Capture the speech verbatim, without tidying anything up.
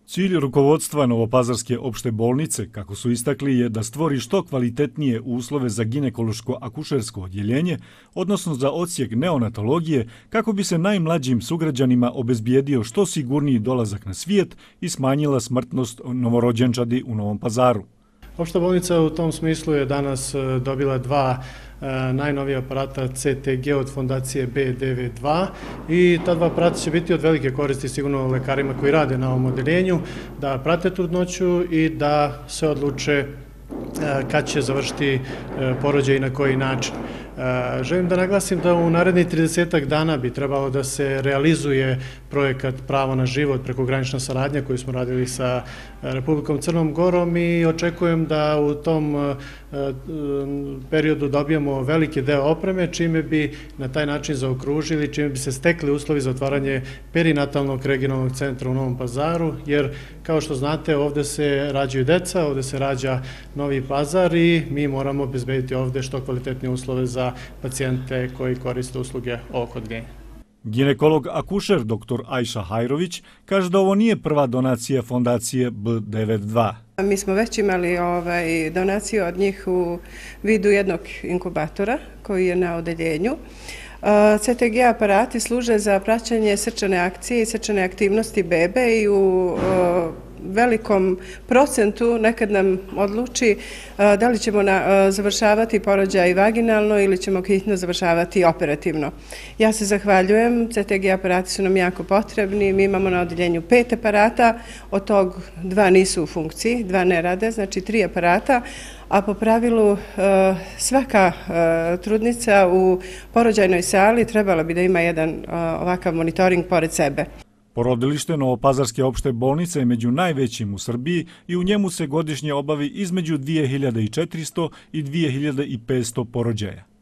Cilj rukovodstva Novopazarske opšte bolnice, kako su istakli, je da stvori što kvalitetnije uslove za ginekološko-akušersko odjeljenje, odnosno za odsjek neonatologije, kako bi se najmlađim sugrađanima obezbijedio što sigurniji dolazak na svijet i smanjila smrtnost novorođenčadi u Novom Pazaru. Opšta bolnica u tom smislu je danas dobila dva najnovija aparata C T G od fondacije B D V dva i ta dva aparata će biti od velike koristi sigurno lekarima koji rade na ovom odeljenju, da prate trudnoću i da se odluče kad će završiti porođaj i na koji način. Želim da naglasim da u narednih tridesetak dana bi trebalo da se realizuje projekat Pravo na život, prekogranična saradnja koju smo radili sa Republikom Crnom Gorom i očekujem da u tom periodu dobijemo veliki deo opreme, čime bi na taj način zaokružili, čime bi se stekli uslovi za otvaranje perinatalnog regionalnog centra u Novom Pazaru, jer kao što znate ovde se rađaju deca, ovde se rađa Novi Pazar i mi moramo obezbediti ovde što kvalitetnije uslove za pacijente koji koriste usluge ovog odjeljenja. Ginekolog akušer dr Ajša Hajrović kaže da ovo nije prva donacija fondacije B D V dva. Mi smo već imali ovaj, donaciju od njih u vidu jednog inkubatora koji je na odeljenju. C T G aparati služe za praćenje srčane akcije i srčane aktivnosti bebe i u velikom procentu nekad nam odluči da li ćemo završavati porođaj vaginalno ili ćemo hitno završavati operativno. Ja se zahvaljujem, C T G aparati su nam jako potrebni, mi imamo na odeljenju pet aparata, od tog dva nisu u funkciji, dva ne rade, znači tri aparata, a po pravilu svaka trudnica u porođajnoj sali trebala bi da ima jedan ovakav monitoring pored sebe. Porodilište Novopazarske opšte bolnice je među najvećim u Srbiji i u njemu se godišnje obavi između dvije hiljade četiristo i dvije hiljade petsto porođaja.